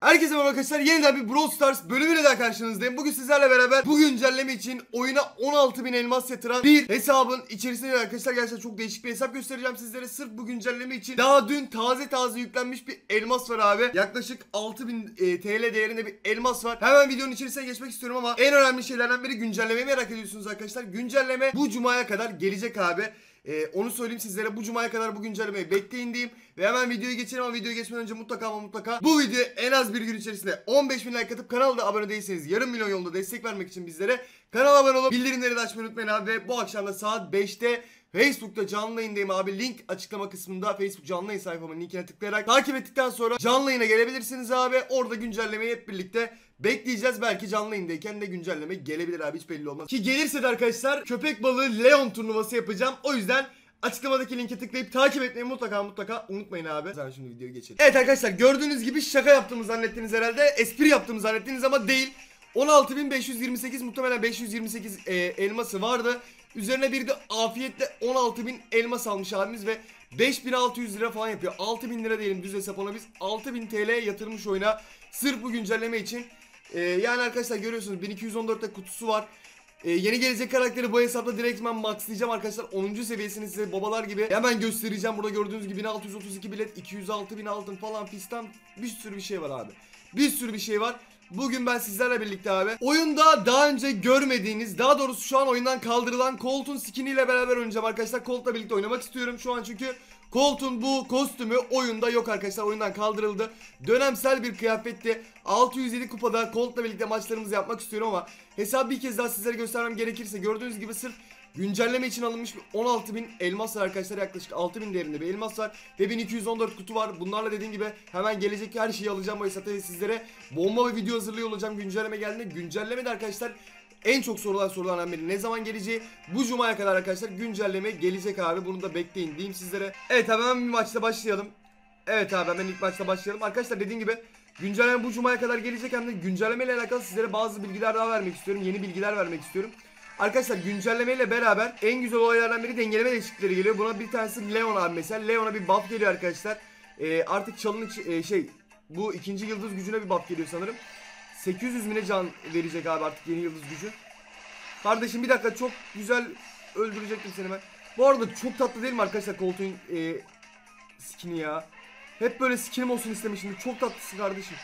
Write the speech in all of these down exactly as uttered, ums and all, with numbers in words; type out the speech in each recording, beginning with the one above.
Herkese merhaba arkadaşlar, yeniden bir Brawl Stars bölümüyle daha karşınızdayım. Bugün sizlerle beraber bu güncelleme için oyuna on altı bin elmas yatıran bir hesabın içerisinde arkadaşlar gerçekten çok değişik bir hesap göstereceğim sizlere. Sırf bu güncelleme için daha dün taze taze yüklenmiş bir elmas var abi. Yaklaşık altı bin e, T L değerinde bir elmas var. Hemen videonun içerisine geçmek istiyorum ama en önemli şeylerden biri güncellemeyi merak ediyorsunuz arkadaşlar. Güncelleme bu cumaya kadar gelecek abi. Ee, onu söyleyeyim sizlere, bu cumaya kadar bu güncellemeyi bekleyin diyeyim. Ve hemen videoya geçelim ama videoya geçmeden önce mutlaka ama mutlaka bu videoya en az bir gün içerisinde on beş bin like atıp kanala da abone değilseniz yarım milyon yolda destek vermek için bizlere kanala abone olup bildirimleri de açmayı unutmayın abi. Ve bu akşam da saat beşte Facebook'ta canlı yayındayım abi. Link açıklama kısmında, Facebook canlı yayın sayfamın linkine tıklayarak takip ettikten sonra canlı yayına gelebilirsiniz abi. Orada güncellemeyi hep birlikte bekleyeceğiz. Belki canlı yayındayken de güncelleme gelebilir abi, hiç belli olmaz. Ki gelirse de arkadaşlar köpek balığı Leon turnuvası yapacağım. O yüzden açıklamadaki linke tıklayıp takip etmeyi mutlaka mutlaka unutmayın abi. Zaten şimdi videoya geçelim. Evet arkadaşlar, gördüğünüz gibi şaka yaptığımı zannettiniz herhalde. Espri yaptığımı zannettiniz ama değil. on altı bin beş yüz yirmi sekiz, muhtemelen beş yüz yirmi sekiz e, elması vardı. Üzerine bir de afiyetle on altı bin elmas almış abimiz ve beş bin altı yüz lira falan yapıyor. altı bin lira diyelim düz hesap, ona biz altı bin T L yatırmış oyuna sırf bu güncelleme için. Ee, yani arkadaşlar görüyorsunuz bin iki yüz on dörtte kutusu var. Ee, yeni gelecek karakteri bu hesapta direktmen maxlayacağım arkadaşlar. onuncu seviyesini size babalar gibi hemen göstereceğim. Burada gördüğünüz gibi bin altı yüz otuz iki bilet, iki yüz altı bin altın falan fistan, bir sürü bir şey var abi. Bir sürü bir şey var. Bugün ben sizlerle birlikte abi oyunda daha önce görmediğiniz, daha doğrusu şu an oyundan kaldırılan Colt'un skiniyle beraber oynayacağım arkadaşlar. Colt'la birlikte oynamak istiyorum şu an çünkü Colt'un bu kostümü oyunda yok arkadaşlar, oyundan kaldırıldı. Dönemsel bir kıyafetti. altı yüz yedi kupada Colt'la birlikte maçlarımızı yapmak istiyorum ama hesabı bir kez daha sizlere göstermem gerekirse, gördüğünüz gibi sırf güncelleme için alınmış bir on altı bin elmas var arkadaşlar. Yaklaşık altı bin değerinde bir elmas var ve bin iki yüz on dört kutu var. Bunlarla dediğim gibi hemen gelecek her şeyi alacağım bu hesapta ve sizlere bomba bir video hazırlıyor olacağım güncelleme geldiğinde. Güncelleme de arkadaşlar en çok sorulan sorulardan biri, ne zaman geleceği. Bu cumaya kadar arkadaşlar güncelleme gelecek abi, bunu da bekleyin diyeyim sizlere. Evet abi, hemen bir maçta başlayalım. Evet abi, hemen ilk maçta başlayalım. Arkadaşlar dediğim gibi güncelleme bu cumaya kadar gelecek, hem de güncelleme ile alakalı sizlere bazı bilgiler daha vermek istiyorum. Yeni bilgiler vermek istiyorum. Arkadaşlar güncellemeyle beraber en güzel olaylardan biri dengeleme değişiklikleri geliyor. Buna bir tanesi Leon abi mesela. Leon'a bir buff geliyor arkadaşlar. Ee, artık çalın e, şey bu ikinci yıldız gücüne bir buff geliyor sanırım. sekiz yüz bine can verecek abi artık yeni yıldız gücü. Kardeşim bir dakika, çok güzel öldürecektim seni ben. Bu arada çok tatlı değil mi arkadaşlar Colt'un e, skin'i ya. Hep böyle skinim olsun istemişim. Çok tatlısın kardeşim.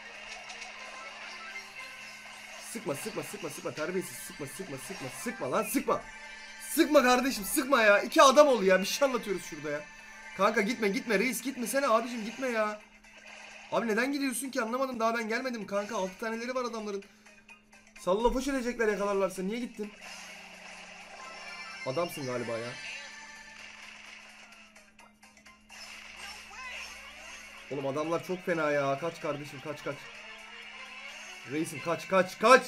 Sıkma sıkma sıkma sıkma terbiyesiz, sıkma sıkma sıkma sıkma lan sıkma. Sıkma kardeşim, sıkma ya. İki adam ol ya, bir şey anlatıyoruz şurada ya. Kanka gitme gitme reis, gitmesene abicim, gitme ya. Abi neden gidiyorsun ki, anlamadım, daha ben gelmedim kanka, altı taneleri var adamların. Salla foş edecekler yakalarlarsa, niye gittin? Adamsın galiba ya. Oğlum adamlar çok fena ya, kaç kardeşim kaç kaç. Reisim kaç kaç kaç.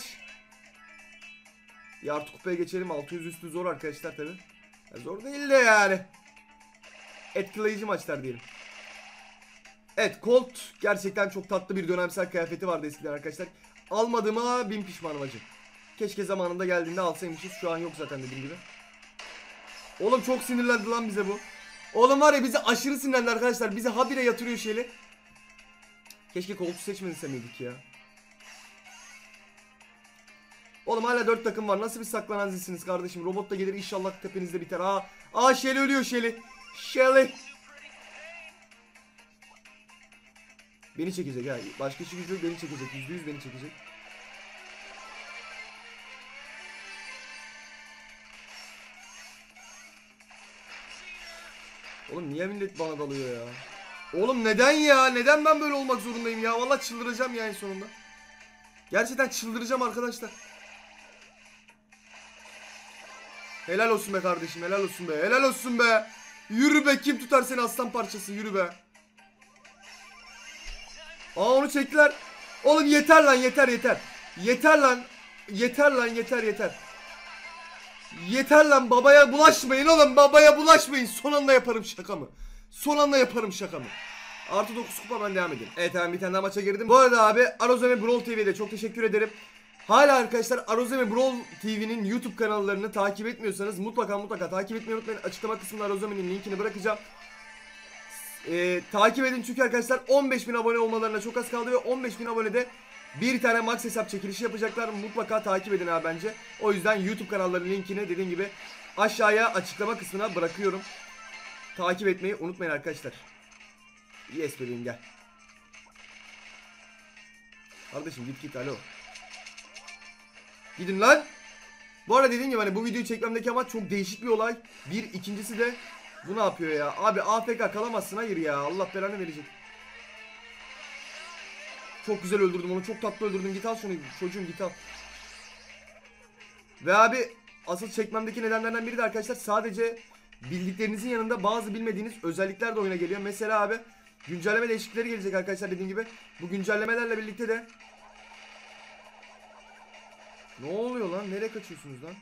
Ya artık kupaya geçelim, altı yüz üstü zor arkadaşlar tabi. Ya zor değil de yani. Etkileyici maçlar diyelim. Evet, Colt gerçekten çok tatlı bir dönemsel kıyafeti vardı eskiden arkadaşlar. Almadığıma bin pişmanım acı. Keşke zamanında geldiğinde alsaymışız, şu an yok zaten dediğim gibi. Oğlum çok sinirlendi lan bize bu. Oğlum var ya, bizi aşırı sinirlendi arkadaşlar, bizi habire yatırıyor şeyli. Keşke Colt'u seçmeseydik ya. Oğlum hala dört takım var. Nasıl bir saklanan zilsiniz kardeşim? Robot da gelir inşallah, tepenizde biter. Aa, aa Shelly ölüyor, Shelly. Shelly. Beni çekecek ha. Başka işi gücü yok, beni çekecek. yüzde yüz beni çekecek. Oğlum niye millet bana dalıyor ya? Oğlum neden ya? Neden ben böyle olmak zorundayım ya? Vallahi çıldıracağım ya en sonunda. Gerçekten çıldıracağım arkadaşlar. Helal olsun be kardeşim, helal olsun be, helal olsun be. Yürü be, kim tutar seni aslan parçası, yürü be. Aa onu çektiler. Oğlum yeter lan, yeter yeter. Yeter lan. Yeter lan, yeter yeter. Yeter lan, babaya bulaşmayın oğlum, babaya bulaşmayın. Son anda yaparım şakamı. Son anda yaparım şakamı. Artı dokuz kupa, ben devam edeyim. Evet hemen bir tane daha maça girdim. Bu arada abi Arozeme Brawl T V'de çok teşekkür ederim. Hala arkadaşlar Arozeme Brawl T V'nin YouTube kanallarını takip etmiyorsanız mutlaka mutlaka takip etmeyi unutmayın. Açıklama kısmında Arozeme'nin linkini bırakacağım. Ee, takip edin çünkü arkadaşlar on beş bin abone olmalarına çok az kaldı ve on beş bin abonede bir tane max hesap çekilişi yapacaklar. Mutlaka takip edin abi bence. O yüzden YouTube kanallarının linkini dediğim gibi aşağıya açıklama kısmına bırakıyorum. Takip etmeyi unutmayın arkadaşlar. Yes bebeğim gel. Kardeşim git git alo. Gidin lan. Bu arada dediğim gibi hani bu videoyu çekmemdeki amaç çok değişik bir olay. Bir ikincisi de bu ne yapıyor ya? Abi A F K kalamazsın, hayır ya. Allah belanı verecek. Çok güzel öldürdüm onu. Çok tatlı öldürdüm. Git al şunu. Çocuğum git al. Ve abi asıl çekmemdeki nedenlerden biri de arkadaşlar sadece bildiklerinizin yanında bazı bilmediğiniz özellikler de oyuna geliyor. Mesela abi güncelleme değişiklikleri gelecek arkadaşlar dediğim gibi. Bu güncellemelerle birlikte de ne oluyor lan? Nereye kaçıyorsunuz lan?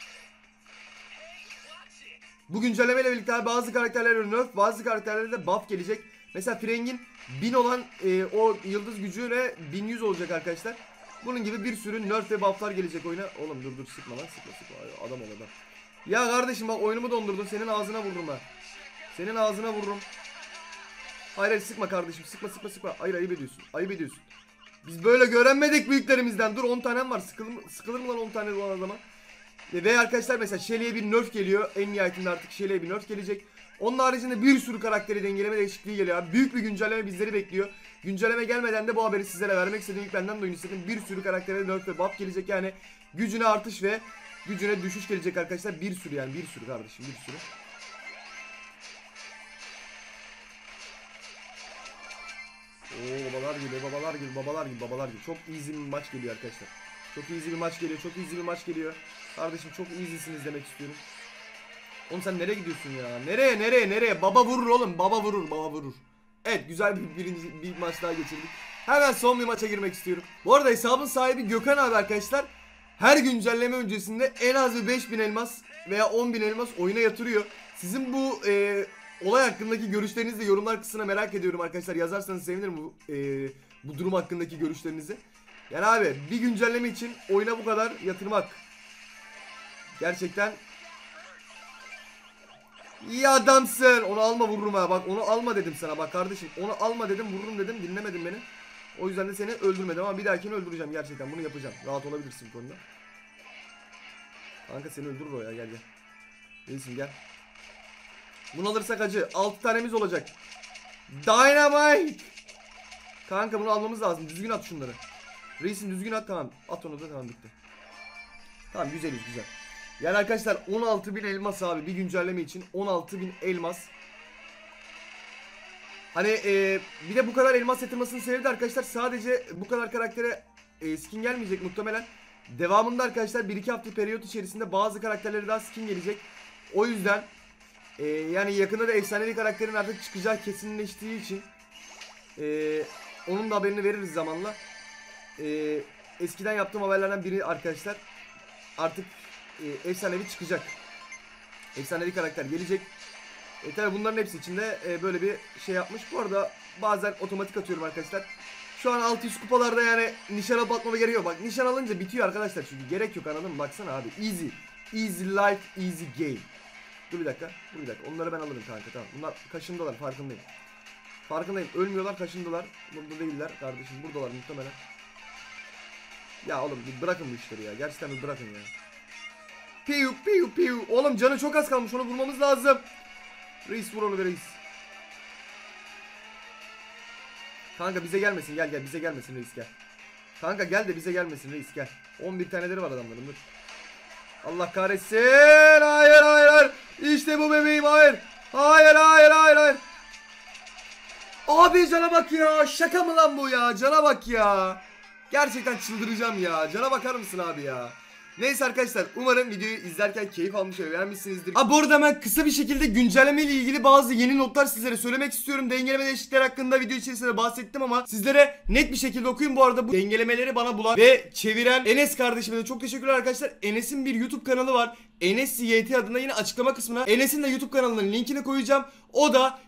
Bu güncellemeyle birlikte bazı karakterlere nerf, bazı karakterlere de buff gelecek. Mesela Freng'in bin olan e, o yıldız gücüyle bin yüz olacak arkadaşlar. Bunun gibi bir sürü nerf ve bufflar gelecek oyuna. Oğlum dur dur sıkma lan, sıkma sıkma. Adam ol adam. Ya kardeşim bak oyunumu dondurdun. Senin ağzına vururum ha. Senin ağzına vururum. Hayır hayır sıkma kardeşim. Sıkma sıkma sıkma. Hayır ayıp ediyorsun. Ayıp ediyorsun. Biz böyle görenmedik büyüklerimizden. Dur on tanem var. Sıkılır mı, sıkılır mı lan on tane olan adama? Ve arkadaşlar mesela Shelly'e bir nerf geliyor. En nihayetinde artık Shelly'e bir nerf gelecek. Onun haricinde bir sürü karakteri dengeleme değişikliği geliyor. Büyük bir güncelleme bizleri bekliyor. Güncelleme gelmeden de bu haberi sizlere vermek istedim. İlk benden de oyun istedim. Bir sürü karaktere nerf ve buff gelecek. Yani gücüne artış ve gücüne düşüş gelecek arkadaşlar. Bir sürü yani bir sürü kardeşim bir sürü. Oo babalar gibi babalar gibi babalar gibi babalar gibi. Çok easy bir maç geliyor arkadaşlar. Çok easy bir maç geliyor. Çok easy bir maç geliyor. Kardeşim çok easy'siniz demek istiyorum. Oğlum sen nereye gidiyorsun ya? Nereye nereye nereye? Baba vurur oğlum. Baba vurur baba vurur. Evet güzel bir birinci bir maç daha geçirdik. Hemen son bir maça girmek istiyorum. Bu arada hesabın sahibi Gökhan abi arkadaşlar. Her güncelleme öncesinde en az bir beş bin elmas veya on bin elmas oyuna yatırıyor. Sizin bu e, olay hakkındaki görüşlerinizi de yorumlar kısmına merak ediyorum arkadaşlar. Yazarsanız sevinirim bu, e, bu durum hakkındaki görüşlerinizi. Yani abi bir güncelleme için oyuna bu kadar yatırmak gerçekten iyi adamsın. Onu alma vururum ha. Bak onu alma dedim sana bak kardeşim. Onu alma dedim vururum dedim, dinlemedin beni. O yüzden de seni öldürmedim ama bir dahakini öldüreceğim gerçekten. Bunu yapacağım. Rahat olabilirsin bu konuda. Kanka seni öldürür o ya, gel gel. Reisim gel. Bunu alırsak acı. altı tanemiz olacak. Dynamite. Kanka bunu almamız lazım. Düzgün at şunları. Reisim düzgün at, tamam. At onu da, tamam bitti. Tamam güzeliz güzel. Yani arkadaşlar on altı bin elmas abi bir güncelleme için on altı bin elmas. Hani e, bir de bu kadar elmas yatırmasının sebebi de arkadaşlar sadece bu kadar karaktere e, skin gelmeyecek muhtemelen. Devamında arkadaşlar bir iki hafta periyot içerisinde bazı karakterlere daha skin gelecek. O yüzden e, yani yakında da efsanevi karakterin artık çıkacağı kesinleştiği için e, onun da haberini veririz zamanla. E, eskiden yaptığım haberlerden biri arkadaşlar artık e, efsanevi çıkacak. Efsanevi karakter gelecek. E tabi bunların hepsi içinde e, böyle bir şey yapmış. Bu arada bazen otomatik atıyorum arkadaşlar. Şu an altı yüz kupalarda yani nişan alıp atmama gerekiyor. Bak nişan alınca bitiyor arkadaşlar çünkü gerek yok, anladın mı? Baksana abi easy. Easy life, easy game. Dur bir dakika, dur bir dakika. Onları ben alırım kanka, tamam. Bunlar kaşındılar, farkındayım. Farkındayım, ölmüyorlar, kaşındılar. Burada değiller kardeşim, buradalar muhtemelen. Ya oğlum bırakın bu işleri ya. Gerçekten bir bırakın ya. Piu piu piu. Oğlum canı çok az kalmış, onu vurmamız lazım. Reis vur onu be reis. Kanka bize gelmesin, gel gel bize gelmesin reis gel. Kanka gel de bize gelmesin reis gel. on bir taneleri var adamların, dur. Allah kahretsin. Hayır hayır hayır. İşte bu bebeğim, hayır. Hayır hayır hayır hayır. Abi cana bak ya. Şaka mı lan bu ya? Cana bak ya. Gerçekten çıldıracağım ya. Cana bakar mısın abi ya? Neyse arkadaşlar, umarım videoyu izlerken keyif almış ve beğenmişsinizdir. Ha bu arada hemen kısa bir şekilde güncelleme ile ilgili bazı yeni notlar sizlere söylemek istiyorum. Dengeleme değişiklikleri hakkında video içerisinde bahsettim ama sizlere net bir şekilde okuyun. Bu arada bu dengelemeleri bana bulan ve çeviren Enes kardeşime de çok teşekkürler arkadaşlar. Enes'in bir YouTube kanalı var. Enes Y T adına, yine açıklama kısmına Enes'in de YouTube kanalının linkini koyacağım. O da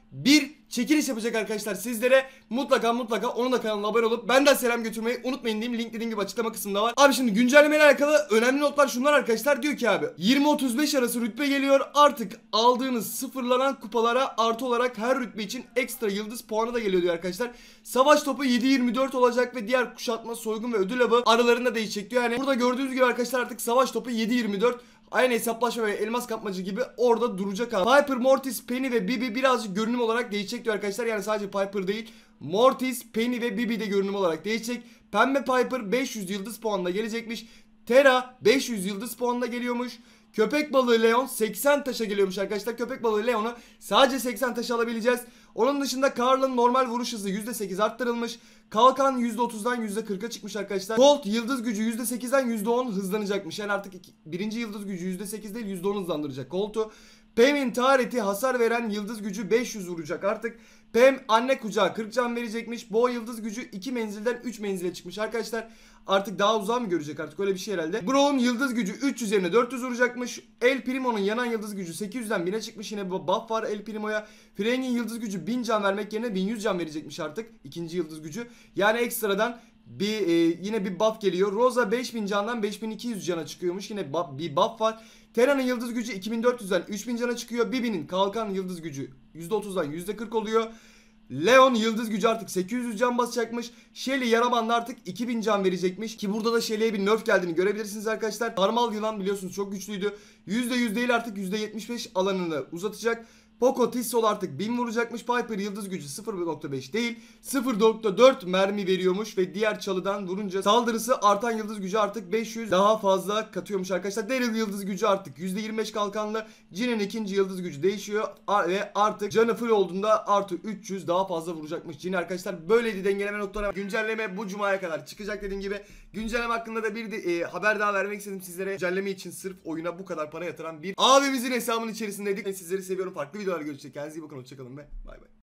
bir çekiliş yapacak arkadaşlar sizlere. Mutlaka mutlaka onun da kanalına abone olup benden selam götürmeyi unutmayın diyeyim. Link dediğim gibi açıklama kısmında var. Abi şimdi güncellemeyle alakalı önemli notlar şunlar arkadaşlar. Diyor ki abi yirmi otuz beş arası rütbe geliyor. Artık aldığınız sıfırlanan kupalara artı olarak her rütbe için ekstra yıldız puanı da geliyor diyor arkadaşlar. Savaş topu yedi yirmi dört olacak ve diğer kuşatma, soygun ve ödül avı aralarında değişecek diyor. Yani burada gördüğünüz gibi arkadaşlar artık savaş topu yedi yirmi dört. Aynı hesaplaşma ve elmas kapmacı gibi orada duracak abi. Piper, Mortis, Penny ve Bibi birazcık görünüm olarak değişecek diyor arkadaşlar. Yani sadece Piper değil, Mortis, Penny ve Bibi de görünüm olarak değişecek. Pembe Piper beş yüz yıldız puanla gelecekmiş. Terra beş yüz yıldız puanla geliyormuş. Köpek balığı Leon seksen taşa geliyormuş arkadaşlar. Köpek balığı Leon'u sadece seksen taşa alabileceğiz. Onun dışında Karl'ın normal vuruş hızı yüzde sekiz arttırılmış. Kalkan yüzde otuzdan yüzde kırka çıkmış arkadaşlar. Colt yıldız gücü yüzde sekizden yüzde on hızlanacakmış. Yani artık iki, birinci yıldız gücü yüzde sekiz değil yüzde on hızlandıracak Colt'u. Pam'in tarihti hasar veren yıldız gücü beş yüz vuracak artık. Pam anne kucağı kırk can verecekmiş. Boğa yıldız gücü iki menzilden üç menzile çıkmış arkadaşlar. Artık daha uzağa mı görecek artık, öyle bir şey herhalde. Brown yıldız gücü üç yüz yerine dört yüz vuracakmış. El Primo'nun yanan yıldız gücü sekiz yüzden bine çıkmış. Yine bir buff var El Primo'ya. Frank'in yıldız gücü bin can vermek yerine bin yüz can verecekmiş artık. İkinci yıldız gücü. Yani ekstradan bir e, yine bir buff geliyor. Rosa beş bin candan beş bin iki yüz cana çıkıyormuş. Yine buff, bir buff var. Terra'nın yıldız gücü iki bin dört yüzden üç bin cana çıkıyor. Bibi'nin kalkan yıldız gücü yüzde otuzdan yüzde kırk oluyor. Leon yıldız gücü artık sekiz yüz can basacakmış. Shelly yarabanla artık iki bin can verecekmiş. Ki burada da Shelly'e bir nerf geldiğini görebilirsiniz arkadaşlar. Parmal yılan biliyorsunuz çok güçlüydü. yüzde yüz değil artık yüzde yetmiş beş alanını uzatacak. Poco Tissol artık bin vuracakmış. Piper yıldız gücü sıfır nokta beş değil sıfır nokta dört mermi veriyormuş ve diğer çalıdan vurunca saldırısı artan yıldız gücü artık beş yüz daha fazla katıyormuş arkadaşlar. Daryl yıldız gücü artık yüzde yirmi beş kalkanlı. Jin'in ikinci yıldız gücü değişiyor ve artık canı full olduğunda artı üç yüz daha fazla vuracakmış Jin arkadaşlar. Böyleydi dengeleme notları. Güncelleme bu cumaya kadar çıkacak dediğim gibi. Güncelleme hakkında da bir de, e, haber daha vermek istedim sizlere. Güncelleme için sırf oyuna bu kadar para yatıran bir abimizin hesabının içerisindeydik. Ben sizleri seviyorum. Farklı videolar görüşecek. Kendinize iyi bakın. Hoşçakalın ve bay bay.